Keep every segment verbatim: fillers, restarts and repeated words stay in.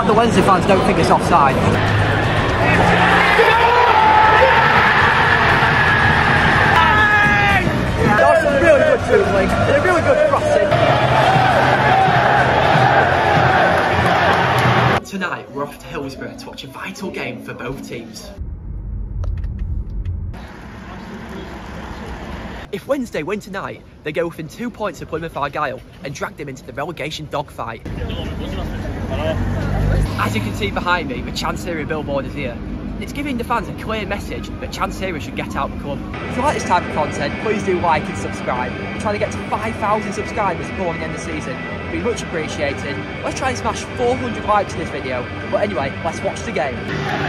the Wednesday fans don't think it's offside. That was some really good dribbling and a really good crossing. Tonight we're off to Hillsborough to watch a vital game for both teams. If Wednesday win tonight, they go within two points of Plymouth Argyle and drag them into the relegation dogfight. As you can see behind me, the Chancery billboard is here. It's giving the fans a clear message that Chancery should get out the club. If you like this type of content, please do like and subscribe. We're trying to get to five thousand subscribers before the end of the season. It'd be much appreciated. Let's try and smash four hundred likes in this video. But anyway, let's watch the game.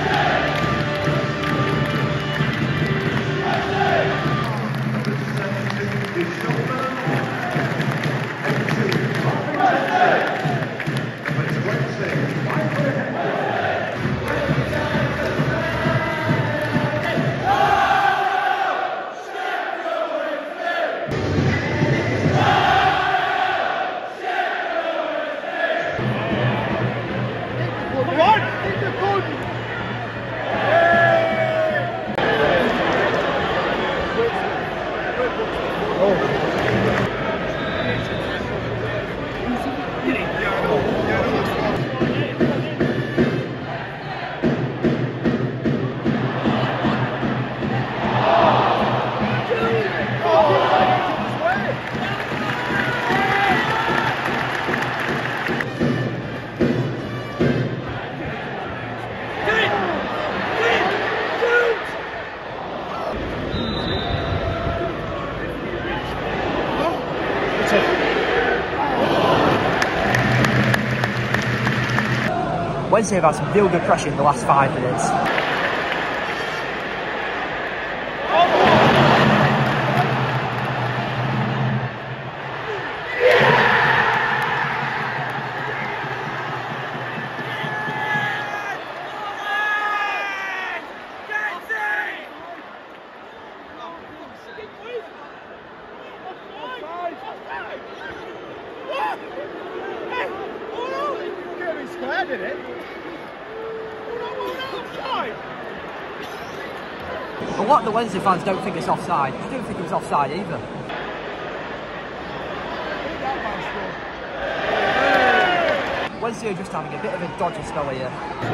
Wednesday have had some real good pressure in the last five minutes. A lot of the Wednesday fans don't think it's offside. I don't think it was offside either. Wednesday are just having a bit of a dodgy spell here.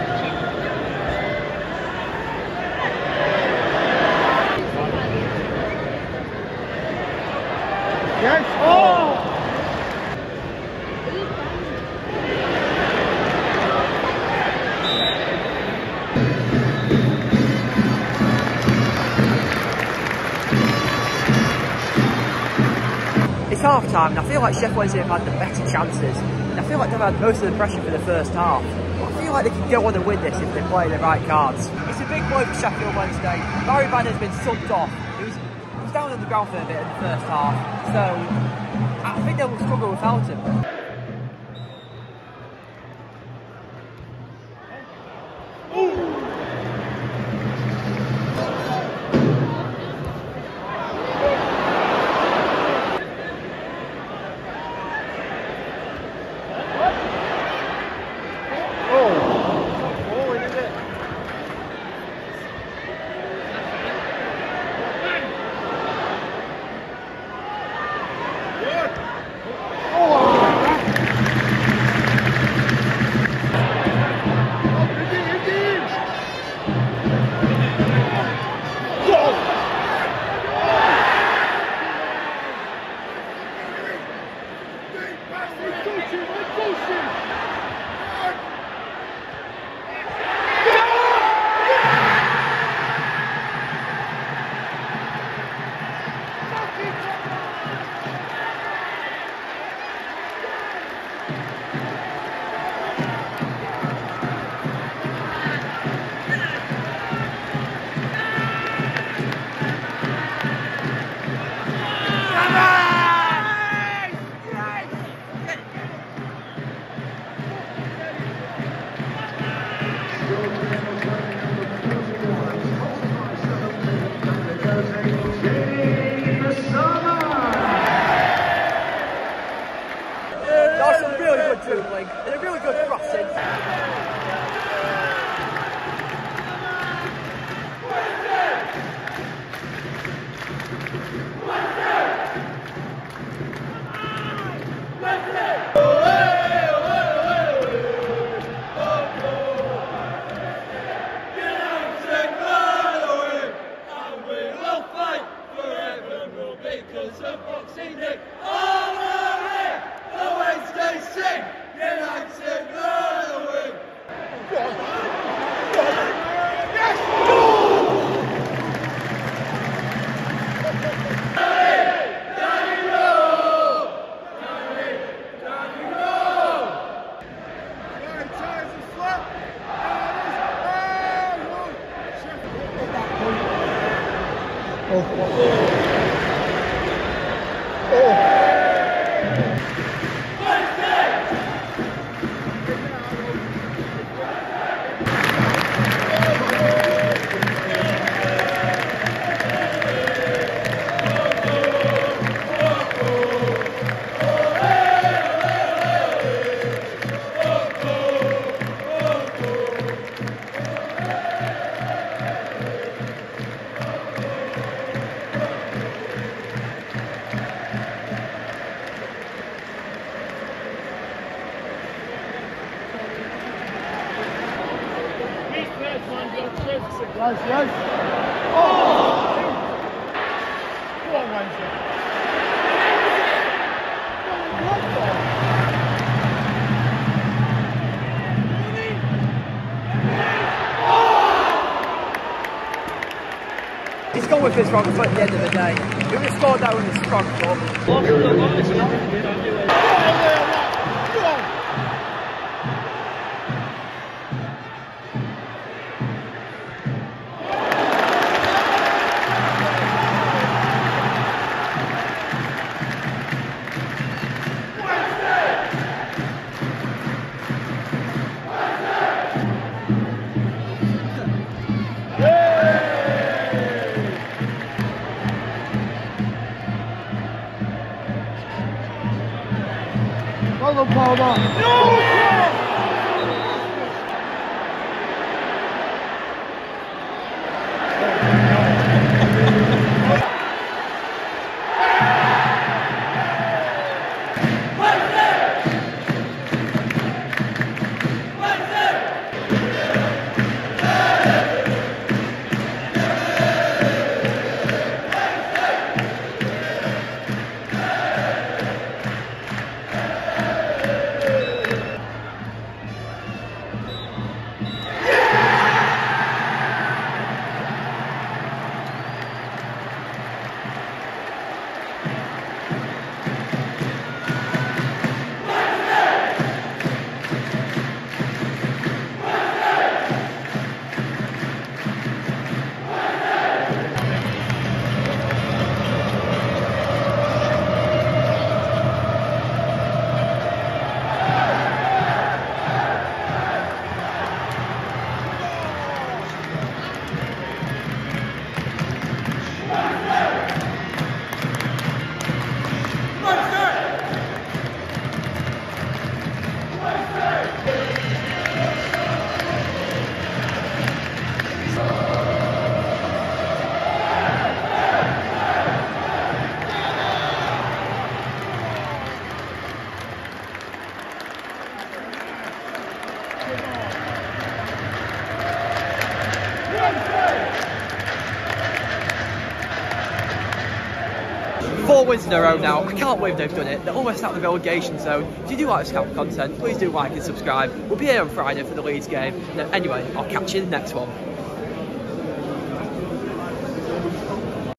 Yes! Oh! It's half time and I feel like Sheffield Wednesday have had the better chances. And I feel like they've had most of the pressure for the first half. But I feel like they can go on and win this if they play the right cards. It's a big blow for Sheffield Wednesday. Barry Banner's been subbed off. He was, he was down on the ground for a bit in the first half. So I think they will struggle without him. really good dribbling and a really good crossing. Yes, yes. Oh! Go on, Wednesday. He's gone with his wrong foot at the end of the day. He would have scored that with his strong foot. Well done, Paul. No! Four wins in a row now. I can't believe they've done it. They're almost out of the relegation zone. If you do like this kind of content, please do like and subscribe. We'll be here on Friday for the Leeds game. Anyway, I'll catch you in the next one.